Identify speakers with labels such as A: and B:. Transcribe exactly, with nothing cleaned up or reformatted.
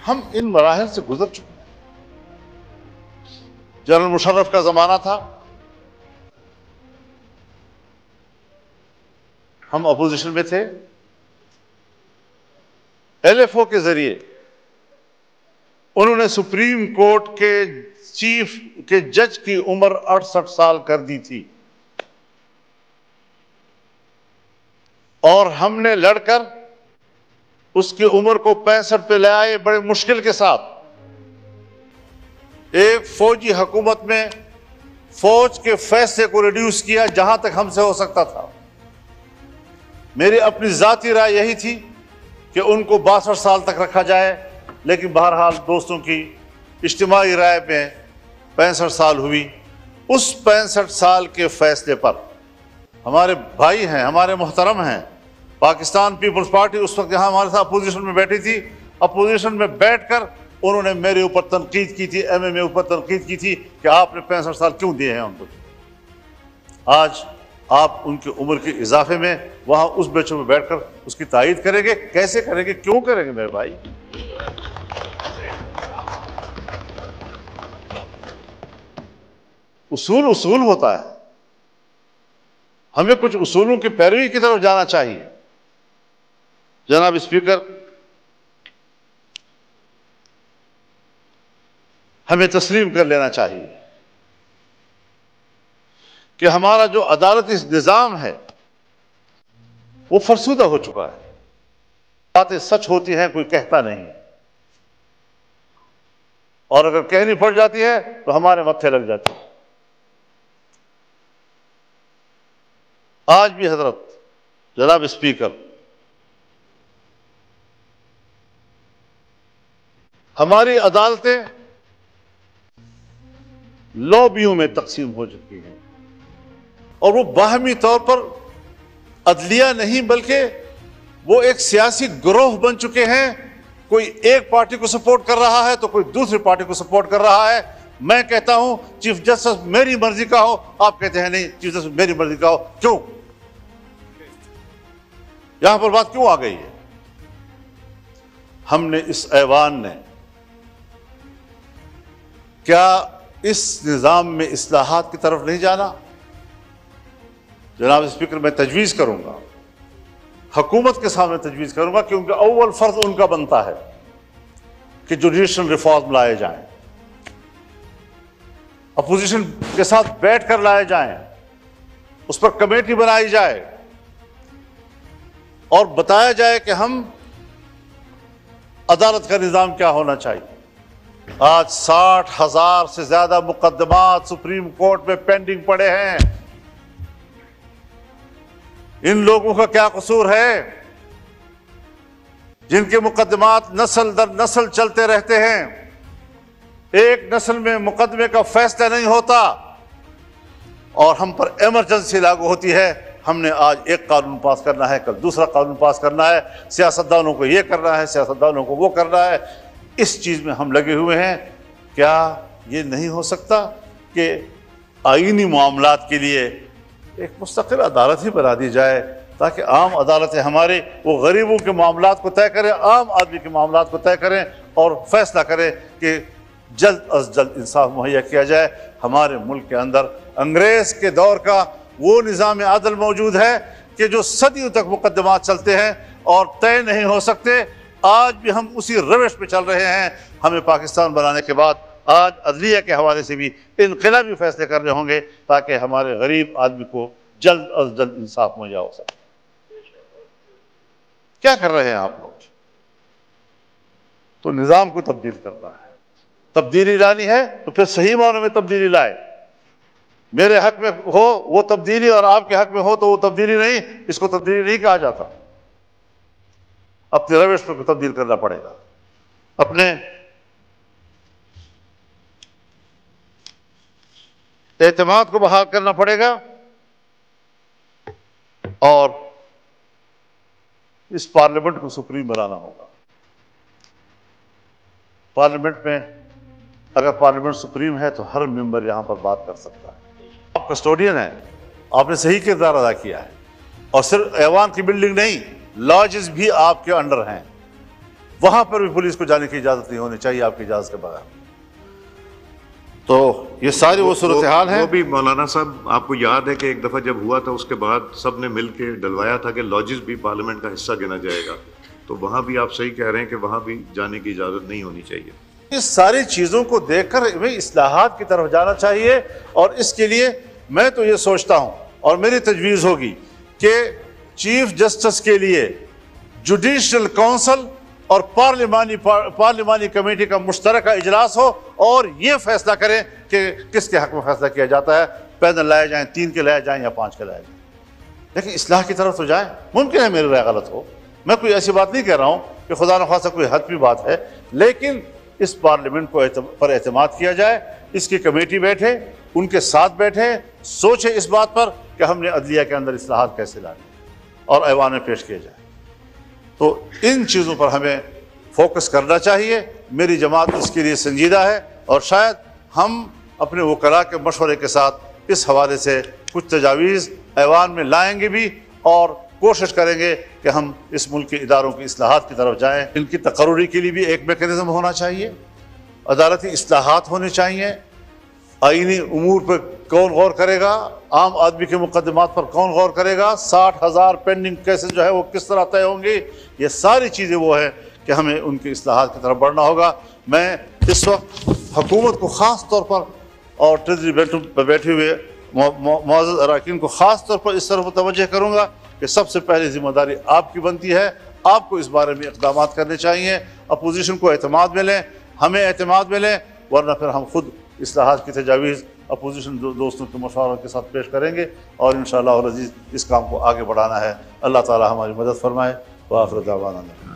A: हम इन मराहिल से गुजर चुके हैं। जनरल मुशर्रफ का जमाना था, हम अपोजिशन में थे, एलएफओ के जरिए उन्होंने सुप्रीम कोर्ट के चीफ के जज की उम्र अड़सठ साल कर दी थी और हमने लड़कर उसकी उम्र को पैंसठ पे ले आए बड़े मुश्किल के साथ। एक फौजी हुकूमत में फौज के फैसले को रिड्यूस किया जहां तक हमसे हो सकता था। मेरी अपनी जाती राय यही थी कि उनको बासठ साल तक रखा जाए, लेकिन बहरहाल दोस्तों की इज्तिमाई राय में पैंसठ साल हुई। उस पैंसठ साल के फैसले पर हमारे भाई हैं, हमारे मोहतरम हैं, पाकिस्तान पीपल्स पार्टी उस वक्त यहाँ हमारे साथ अपोजिशन में बैठी थी। अपोजिशन में बैठकर उन्होंने मेरे ऊपर तनकीद की थी, एम एम ए ऊपर तनकीद की थी कि आपने पैंसठ साल क्यों दिए हैं उनको। आज आप उनकी उम्र के इजाफे में वहां उस बेंचों में बैठकर उसकी तायीद करेंगे? कैसे करेंगे, क्यों करेंगे मेरे भाई? उसूल उसूल होता है, हमें कुछ उसूलों की पैरवी की तरफ जाना चाहिए। जनाब स्पीकर, हमें तस्लीम कर लेना चाहिए कि हमारा जो अदालती निज़ाम है वो फरसूदा हो चुका है। बातें सच होती हैं, कोई कहता नहीं, और अगर कहनी पड़ जाती है तो हमारे मत्थे लग जाती है। आज भी हजरत जनाब स्पीकर, हमारी अदालतें लॉबियों में तकसीम हो चुकी हैं और वो बाहमी तौर पर अदलिया नहीं बल्कि वो एक सियासी गिरोह बन चुके हैं। कोई एक पार्टी को सपोर्ट कर रहा है तो कोई दूसरी पार्टी को सपोर्ट कर रहा है। मैं कहता हूं चीफ जस्टिस मेरी मर्जी का हो, आप कहते हैं नहीं चीफ जस्टिस मेरी मर्जी का हो। क्यों? यहां पर बात क्यों आ गई है? हमने इस ऐवान ने क्या इस निजाम में इस्लाहात की तरफ नहीं जाना? जनाब स्पीकर, मैं तजवीज़ करूंगा, हुकूमत के सामने तजवीज़ करूंगा कि उनका अव्वल फर्ज उनका बनता है कि जुडिशल रिफॉर्म लाए जाएं, अपोजिशन के साथ बैठकर लाए जाएं, उस पर कमेटी बनाई जाए और बताया जाए कि हम अदालत का निज़ाम क्या होना चाहिए। आज साठ हजार से ज्यादा मुकदमात सुप्रीम कोर्ट में पेंडिंग पड़े हैं। इन लोगों का क्या कसूर है जिनके मुकदमात नस्ल दर नस्ल चलते रहते हैं? एक नस्ल में मुकदमे का फैसला नहीं होता और हम पर इमरजेंसी लागू होती है। हमने आज एक कानून पास करना है, कल दूसरा कानून पास करना है, सियासतदानों को ये करना है, सियासतदानों को वो करना है। इस चीज में हम लगे हुए हैं। क्या ये नहीं हो सकता कि आईनी मामलात के लिए एक मुस्तकिल अदालत ही बना दी जाए ताकि आम अदालतें हमारे वो गरीबों के मामलात को तय करें, आम आदमी के मामलात को तय करें और फैसला करें कि जल्द अज जल्द इंसाफ मुहैया किया जाए। हमारे मुल्क के अंदर अंग्रेज के दौर का वो निज़ाम आदल मौजूद है कि जो सदियों तक मुकदमात चलते हैं और तय नहीं हो सकते। आज भी हम उसी रविश पे चल रहे हैं। हमें पाकिस्तान बनाने के बाद आज अदलिया के हवाले से भी इनकलाबी फैसले करने होंगे ताकि हमारे गरीब आदमी को जल्द अज जल्द इंसाफ मुहैया हो सके। क्या कर रहे हैं आप लोग? तो निज़ाम को तब्दील करना है, तब्दीली लानी है तो फिर सही मानों में तब्दीली लाए। मेरे हक में हो वो तब्दीली और आपके हक में हो तो वो तब्दीली नहीं, इसको तब्दीली नहीं कहा जाता। अपने रविश को तब्दील करना पड़ेगा, अपने एतमाद को बहाल करना पड़ेगा और इस पार्लियामेंट को सुप्रीम बनाना होगा। पार्लियामेंट में अगर पार्लियामेंट सुप्रीम है तो हर मेंबर यहां पर बात कर सकता है। आप कस्टोडियन हैं, आपने सही किरदार अदा किया है और सिर्फ ऐवान की बिल्डिंग नहीं, लॉजेस भी आपके अंडर हैं। वहां पर भी पुलिस को जाने की इजाजत नहीं होनी चाहिए आपकी इजाजत के बगैर। तो ये सारी वो सूरत हाल है।
B: वो भी मौलाना साहब, आपको याद है कि एक दफा जब हुआ था उसके बाद सब ने मिल के डलवाया था कि लॉजिस भी पार्लियामेंट का हिस्सा गिना जाएगा, तो वहां भी आप सही कह रहे हैं कि वहां भी जाने की इजाजत नहीं होनी चाहिए।
A: इस सारी चीजों को देखकर हमें इस्लाहात की तरफ जाना चाहिए, और इसके लिए मैं तो ये सोचता हूं और मेरी तजवीज़ होगी कि चीफ जस्टिस के लिए जुडिशल काउंसिल और पार्लिमानी पार्लिमानी कमेटी का मुश्तरका इजलास हो और ये फैसला करें कि किसके हक में फैसला किया जाता है, पैदल लाए जाएं, तीन के लाए जाएं या पाँच के लाए जाएं, लेकिन इस्लाह की तरफ तो जाएं। मुमकिन है मेरी राय गलत हो, मैं कोई ऐसी बात नहीं कह रहा हूँ कि खुदा न खासा कोई हद भी बात है, लेकिन इस पार्लियामेंट को पर एतमाद किया जाए, इसकी कमेटी बैठे, उनके साथ बैठे, सोचे इस बात पर कि हमने अदलिया के अंदर इस्लाहात कैसे लाने और ऐवान में पेश किए जाए। तो इन चीज़ों पर हमें फोकस करना चाहिए। मेरी जमात इसके लिए संजीदा है और शायद हम अपने वकला के मशवरे के साथ इस हवाले से कुछ तजावीज़ ऐवान में लाएंगे भी और कोशिश करेंगे कि हम इस मुल्क के इदारों की इस्लाहात की तरफ जाएँ। इनकी तकर्रुरी के लिए भी एक मेकनिज़म होना चाहिए, अदालती इस्लाहात होनी चाहिए, आईनी उमूर पर कौन गौर करेगा, आम आदमी के मुकदमात पर कौन गौर करेगा, साठ हज़ार पेंडिंग केसेस जो है वो किस तरह तय होंगे, ये सारी चीज़ें वो है कि हमें उनकी इस्लाहात की तरफ बढ़ना होगा। मैं इस वक्त हुकूमत को ख़ास तौर पर और ट्रेजरी बेंचों पर बैठे हुए मुअज़्ज़ज़ अरकान को ख़ास तौर पर इस तरफ मुतवज्जह करूँगा कि सबसे पहले ज़िम्मेदारी आपकी बनती है, आपको इस बारे में इक़दाम करने चाहिए। अपोजिशन को एतमाद मिले, हमें एतमाद मिले, वरना फिर हम खुद इस्लाहात की तजावीज़ अपोजिशन दो, दोस्तों के मशवरों के साथ पेश करेंगे और इंशाअल्लाह अज़ीज़ इस काम को आगे बढ़ाना है। अल्लाह ताला हमारी मदद फरमाए। व आखिर दावाना।